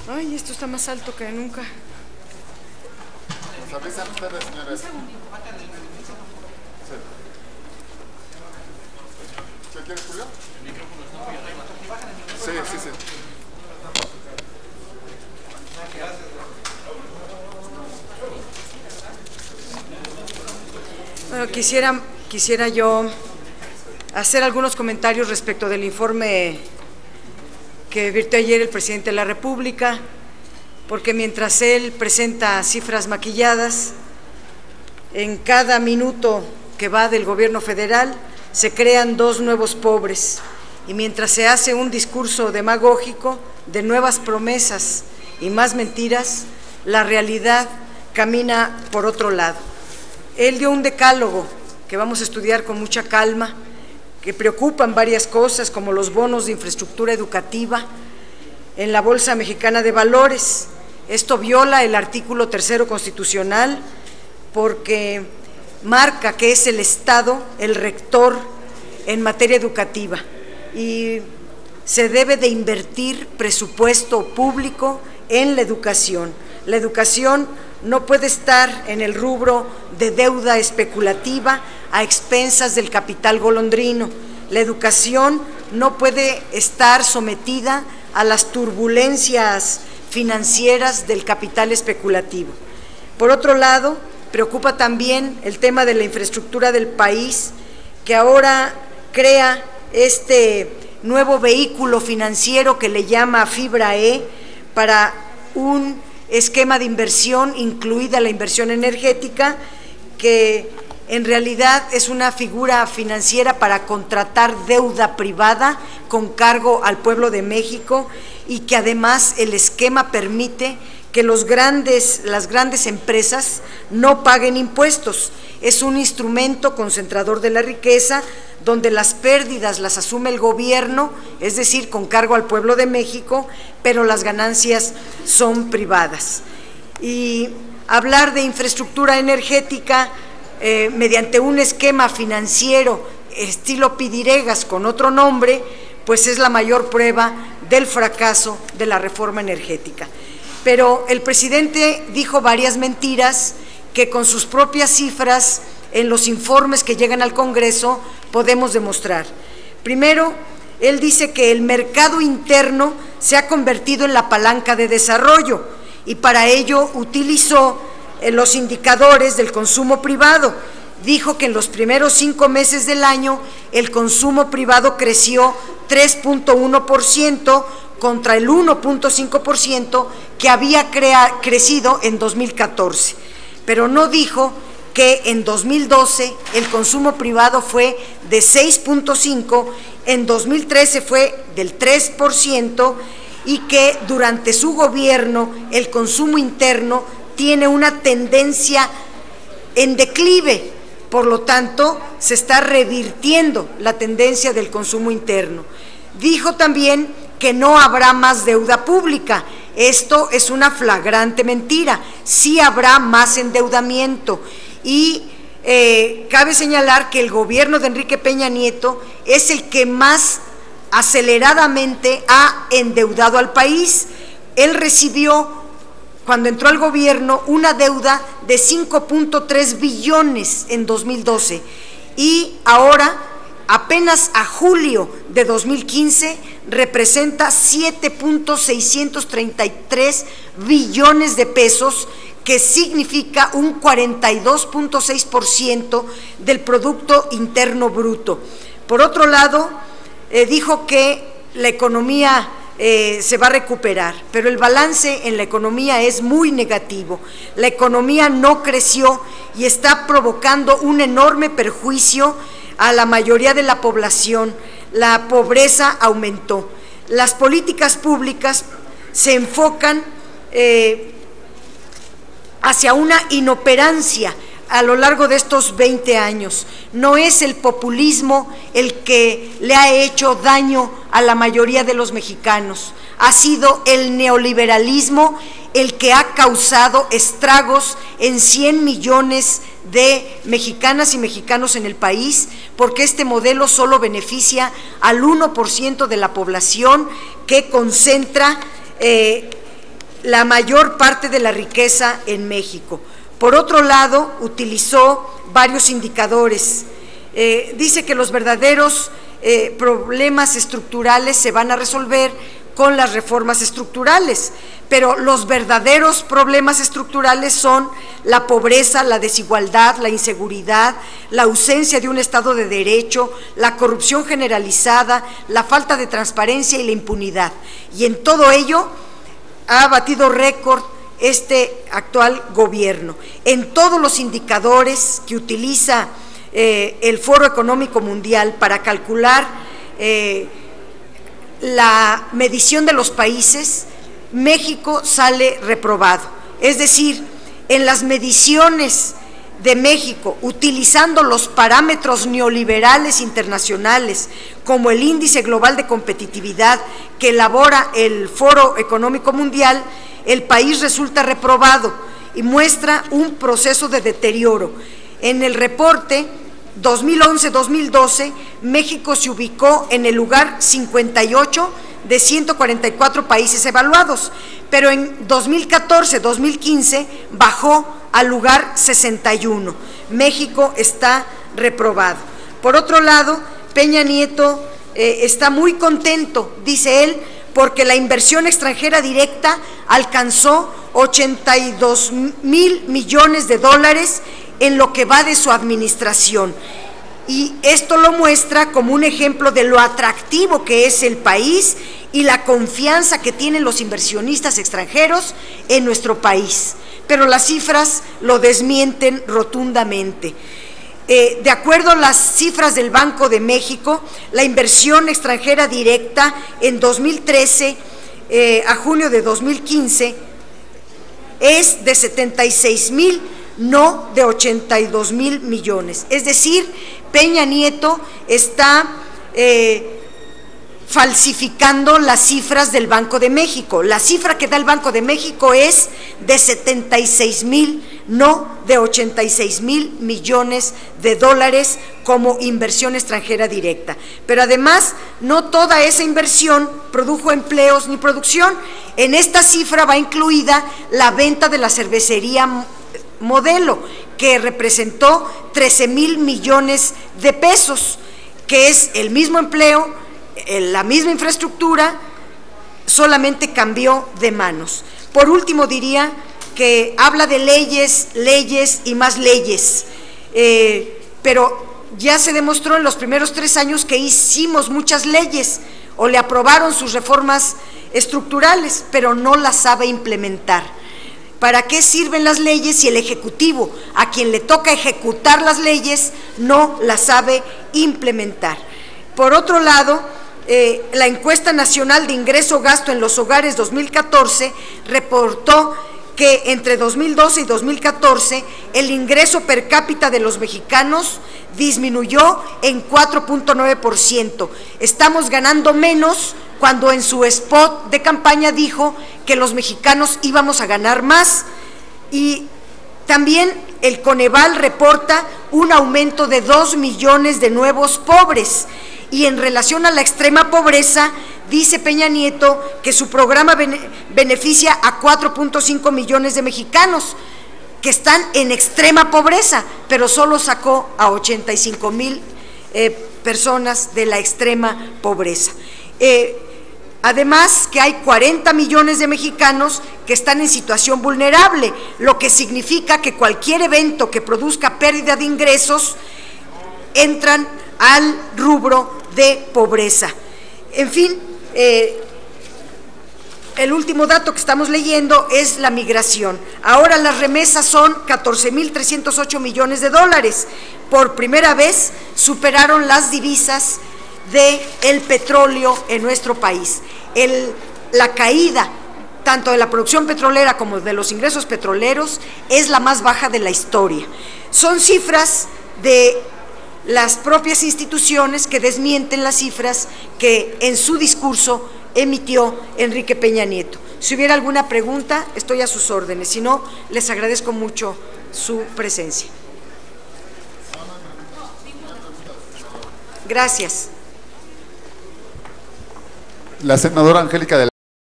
Ay, esto está más alto que nunca. ¿Nos avisan ustedes, señores? Sí. ¿Qué quieres, Julio? El micrófono está muy arriba. Sí. Bueno, quisiera yo hacer algunos comentarios respecto del informe que virtió ayer el presidente de la República, porque mientras él presenta cifras maquilladas, en cada minuto que va del gobierno federal se crean 2 nuevos pobres, y mientras se hace un discurso demagógico de nuevas promesas y más mentiras, la realidad camina por otro lado. Él dio un decálogo que vamos a estudiar con mucha calma, que preocupan varias cosas, como los bonos de infraestructura educativa en la Bolsa Mexicana de Valores. Esto viola el artículo 3º constitucional, porque marca que es el Estado el rector en materia educativa y se debe de invertir presupuesto público en la educación. La educación no puede estar en el rubro de deuda especulativa a expensas del capital golondrino. La educación no puede estar sometida a las turbulencias financieras del capital especulativo. Por otro lado, preocupa también el tema de la infraestructura del país, que ahora crea este nuevo vehículo financiero que le llama Fibra E para un esquema de inversión, incluida la inversión energética, que en realidad es una figura financiera para contratar deuda privada con cargo al pueblo de México, y que además el esquema permite que las grandes empresas no paguen impuestos. Es un instrumento concentrador de la riqueza, donde las pérdidas las asume el gobierno, es decir, con cargo al pueblo de México, pero las ganancias son privadas. Y hablar de infraestructura energética mediante un esquema financiero estilo Pidiregas con otro nombre, pues es la mayor prueba del fracaso de la reforma energética. Pero el presidente dijo varias mentiras que con sus propias cifras en los informes que llegan al Congreso podemos demostrar. Primero, él dice que el mercado interno se ha convertido en la palanca de desarrollo, y para ello utilizó los indicadores del consumo privado. Dijo que en los primeros 5 meses del año el consumo privado creció 3.1% contra el 1.5% que había crecido en 2014, pero no dijo que en 2012 el consumo privado fue de 6.5%, en 2013 fue del 3%, y que durante su gobierno el consumo interno tiene una tendencia en declive. Por lo tanto, se está revirtiendo la tendencia del consumo interno. Dijo también que no habrá más deuda pública. Esto es una flagrante mentira. Sí habrá más endeudamiento, y cabe señalar que el gobierno de Enrique Peña Nieto es el que más aceleradamente ha endeudado al país. Él recibió, cuando entró al gobierno, una deuda de 5.3 billones en 2012, y ahora, apenas a julio de 2015, representa 7.633 billones de pesos, que significa un 42.6% del Producto Interno Bruto. Por otro lado, dijo que la economía se va a recuperar, pero el balance en la economía es muy negativo. La economía no creció y está provocando un enorme perjuicio a la mayoría de la población. La pobreza aumentó. Las políticas públicas se enfocan hacia una inoperancia a lo largo de estos 20 años. No es el populismo el que le ha hecho daño a la mayoría de los mexicanos, ha sido el neoliberalismo el que ha causado estragos en 100 millones de mexicanas y mexicanos en el país, porque este modelo solo beneficia al 1% de la población, que concentra la mayor parte de la riqueza en México. Por otro lado, utilizó varios indicadores. Dice que los verdaderos problemas estructurales se van a resolver con las reformas estructurales, pero los verdaderos problemas estructurales son la pobreza, la desigualdad, la inseguridad, la ausencia de un Estado de Derecho, la corrupción generalizada, la falta de transparencia y la impunidad. Y en todo ello ha batido récord este actual gobierno. En todos los indicadores que utiliza el Foro Económico Mundial para calcular la medición de los países, México sale reprobado. Es decir, en las mediciones de México, utilizando los parámetros neoliberales internacionales, como el Índice Global de Competitividad que elabora el Foro Económico Mundial, el país resulta reprobado y muestra un proceso de deterioro. En el reporte 2011-2012, México se ubicó en el lugar 58 de 144 países evaluados, pero en 2014-2015 bajó al lugar 61. México está reprobado. Por otro lado, Peña Nieto está muy contento, dice él, porque la inversión extranjera directa alcanzó 82,000 millones de dólares en lo que va de su administración. Y esto lo muestra como un ejemplo de lo atractivo que es el país y la confianza que tienen los inversionistas extranjeros en nuestro país. Pero las cifras lo desmienten rotundamente. De acuerdo a las cifras del Banco de México, la inversión extranjera directa en 2013 a junio de 2015 es de 76,000, no de 82,000 millones. Es decir, Peña Nieto está falsificando las cifras del Banco de México. La cifra que da el Banco de México es de 76,000, no de 86,000 millones de dólares como inversión extranjera directa. Pero además, no toda esa inversión produjo empleos ni producción. En esta cifra va incluida la venta de la cervecería Modelo, que representó 13,000 millones de pesos, que es el mismo empleo, la misma infraestructura, solamente cambió de manos. Por último, diría que habla de leyes, leyes y más leyes, pero ya se demostró en los primeros 3 años que hicimos muchas leyes o le aprobaron sus reformas estructurales, pero no las sabe implementar. ¿Para qué sirven las leyes si el Ejecutivo, a quien le toca ejecutar las leyes, no las sabe implementar? Por otro lado, la encuesta nacional de ingreso-gasto en los hogares 2014 reportó que entre 2012 y 2014 el ingreso per cápita de los mexicanos disminuyó en 4.9%. Estamos ganando menos cuando en su spot de campaña dijo que los mexicanos íbamos a ganar más. Y también el Coneval reporta un aumento de 2 millones de nuevos pobres. Y en relación a la extrema pobreza, dice Peña Nieto que su programa beneficia a 4.5 millones de mexicanos que están en extrema pobreza, pero solo sacó a 85,000 personas de la extrema pobreza. Además, que hay 40 millones de mexicanos que están en situación vulnerable, lo que significa que cualquier evento que produzca pérdida de ingresos entran al rubro de pobreza. En fin, el último dato que estamos leyendo es la migración. Ahora las remesas son 14,308 millones de dólares. Por primera vez superaron las divisas del petróleo en nuestro país. La caída tanto de la producción petrolera como de los ingresos petroleros es la más baja de la historia. Son cifras de las propias instituciones que desmienten las cifras que en su discurso emitió Enrique Peña Nieto. Si hubiera alguna pregunta, estoy a sus órdenes. Si no, les agradezco mucho su presencia. Gracias. La senadora Angélica de la